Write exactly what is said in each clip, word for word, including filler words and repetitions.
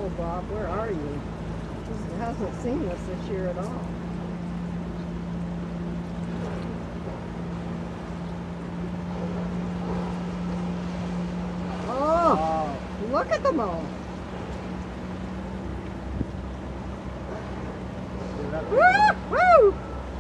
Oh, Bob, where are you? He hasn't seen us this year at all. Oh, oh. Look at them all. Woo! Woo!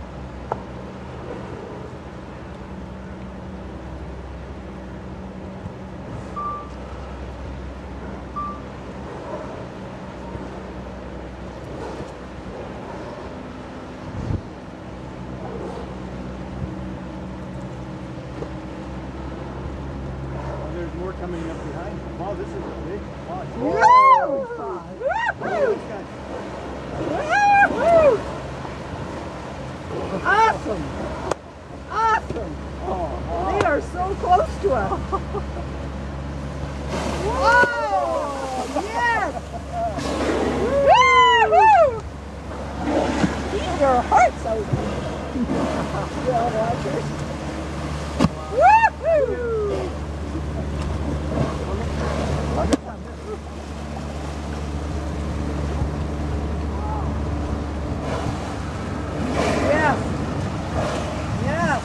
There's more coming up behind. Wow, this is a big pod. Huge pod. Woo! Woo! Awesome! Awesome! Oh, oh. They are so close to us. Whoa! Yes! Woo-hoo! Keep your hearts open. Yeah, watchers. Woo-hoo! Yes. Yes.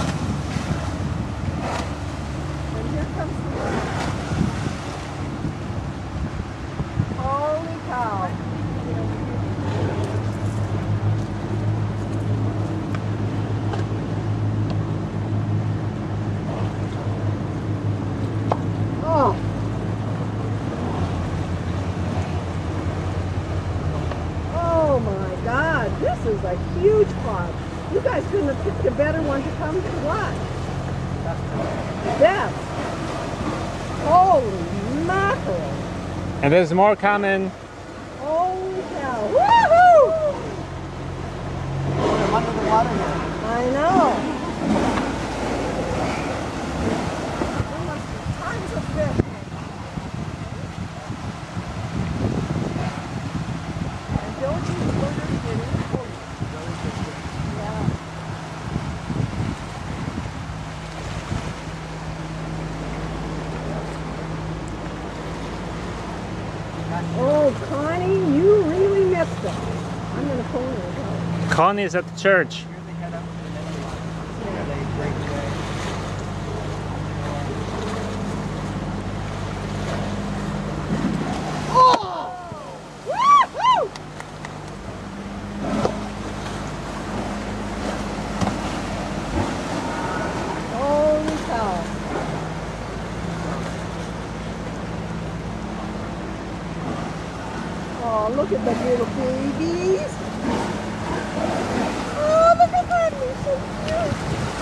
And here comes the wind. Holy cow. Oh. Oh my God, this is a huge pod. You guys couldn't have picked a better one to come to watch. Yes. Holy mackerel. And there's more coming. Holy cow. Woohoo! I'm under the water now. I know. There must be tons of fish. And don't you order any food. Yeah. Oh, Connie, you really missed it. I'm going to pull her out. Connie's at the church. Here they head up to the middle line. Where they break away. Oh! Woo-hoo! Holy cow. Oh, look at the little babies. Oh, look at that. They're so cute.